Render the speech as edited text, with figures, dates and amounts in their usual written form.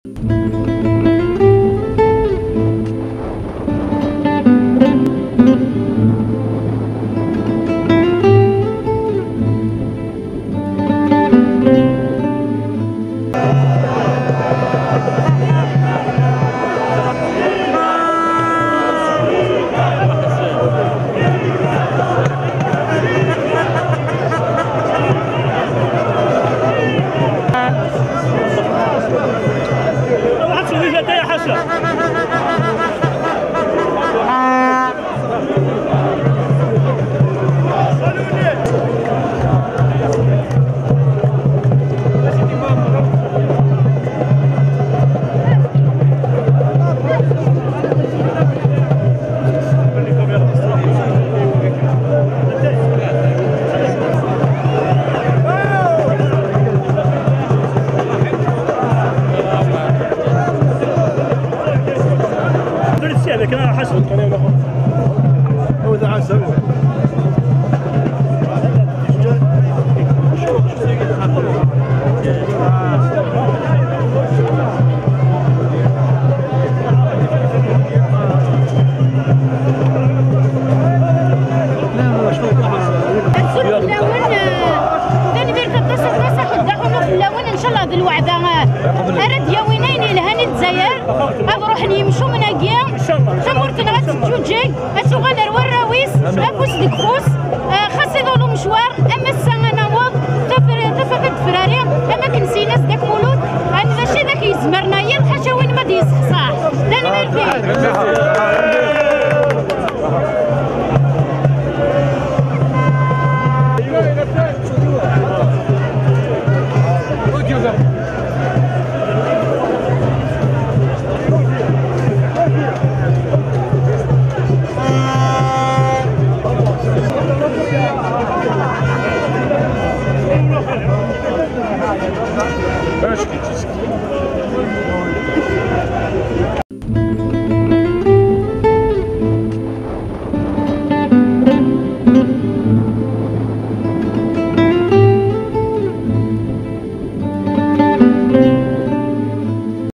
أرد يومين لهاني الجزائر أروح نمشوا من أجيام تمرتنا غتجوجي أتوغال الوراويس أفوس ديك فوس خاص يضلوا مشوار أما الساعة نوض تفقد فراري أما كنسي ناس داك مولود أنا ماشي داك يزمرنا يا الحاجة وين ما ديسخصاح لا نمر فيه